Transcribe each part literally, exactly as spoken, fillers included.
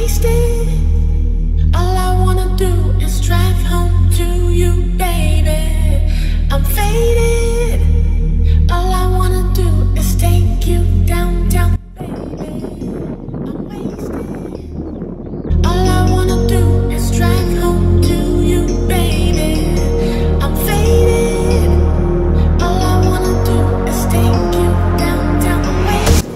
wasted. All I wanna do is drive home to you, baby. I'm faded. All I wanna do is take you downtown, baby. I'm wasted. All I wanna do is drive home to you, baby. I'm faded. All I wanna do is take you downtown. I'm wasted.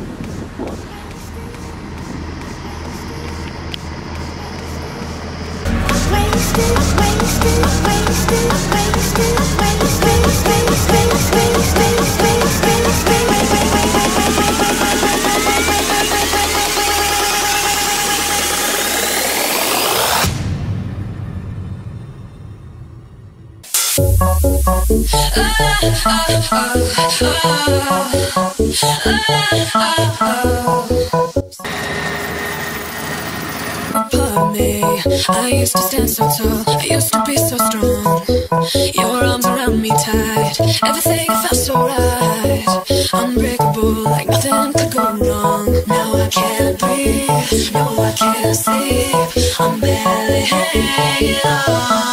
I'm wasted. I'm wasted. I'm wasted. I'm wasted. I'm wasted. Part of me, I used to stand so tall, I used to be so strong. Your arms around me tight, everything felt so right. Unbreakable, like nothing could go wrong. Now I can't breathe, no I can't sleep, I'm barely hanging on.